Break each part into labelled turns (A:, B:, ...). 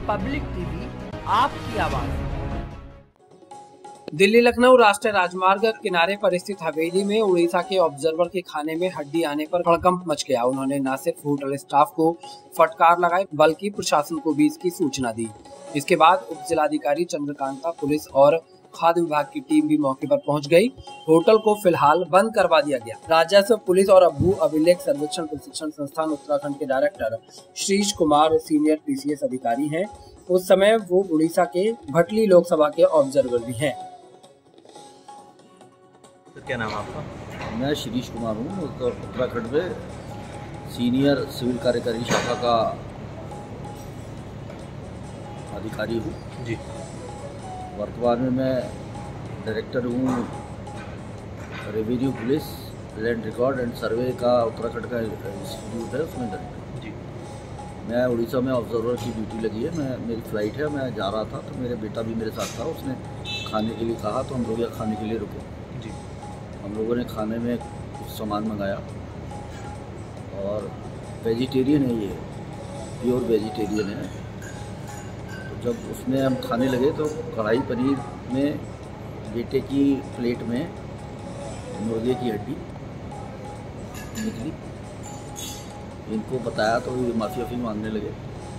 A: Public TV आपकी आवाज। दिल्ली लखनऊ राष्ट्रीय राजमार्ग किनारे पर स्थित हवेली में उड़ीसा के ऑब्जर्वर के खाने में हड्डी आने पर हड़कंप मच गया। उन्होंने न सिर्फ होटल स्टाफ को फटकार लगाई बल्कि प्रशासन को भी इसकी सूचना दी। इसके बाद उप जिलाधिकारी चंद्रकांता, पुलिस और खाद्य विभाग की टीम भी मौके पर पहुंच गई। होटल को फिलहाल बंद करवा दिया गया। राजस्व, पुलिस और भू अभिलेख सर्वेक्षण प्रशिक्षण संस्थान उत्तराखंड के director Shrish Kumar senior PCS अधिकारी हैं। उस समय वो उड़ीसा के भटली लोकसभा के ऑब्जर्वर भी हैं।
B: तो क्या नाम आपका?
C: मैं श्रीश कुमार हूँ, उत्तराखंड में सीनियर सिविल कार्यकारी शाखा का अधिकारी हूँ
B: जी।
C: वर्तमान में मैं डायरेक्टर हूँ revenue, police, land record and survey का उत्तराखंड का इंस्टीट्यूट है, उसमें डायरेक्टर।
B: जी।
C: मैं उड़ीसा में ऑब्जर्वर की ड्यूटी लगी है। मेरी फ़्लाइट है, मैं जा रहा था तो मेरे बेटा भी मेरे साथ था। उसने खाने के लिए कहा तो हम लोग यहाँ खाने के लिए रुके।
B: जी।
C: हम लोगों ने खाने में कुछ सामान मंगाया और वेजिटेरियन है, ये प्योर वेजिटेरियन है। तो जब उसमें हम खाने लगे तो कढ़ाई पनीर में बेटे की प्लेट में मुर्गे की हड्डी निकली। इनको बताया तो ये माफ़ी मांगने लगे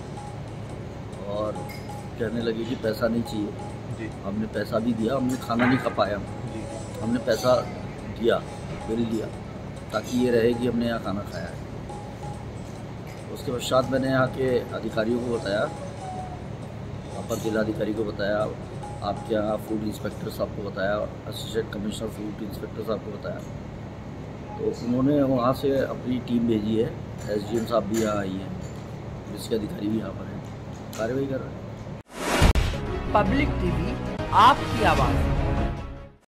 C: और कहने लगे कि पैसा नहीं चाहिए।
B: जी।
C: हमने पैसा भी दिया, हमने खाना नहीं खा पाया।
B: जी।
C: हमने पैसा दिया, बिल दिया ताकि ये रहे कि हमने यहाँ खाना खाया है। उसके पश्चात मैंने यहाँ के अधिकारियों को बताया, अपर जिलाधिकारी को बताया, आपके यहाँ फूड इंस्पेक्टर साहब को बताया, असिस्टेंट कमिश्नर फूड इंस्पेक्टर साहब को बताया। तो उन्होंने वहाँ से अपनी टीम भेजी है। SDM साहब भी यहाँ आई हैं, पुलिस के अधिकारी भी यहाँ पर हैं, कार्रवाई कर रहे हैं।
A: पब्लिक टीवी आपकी आवाज़।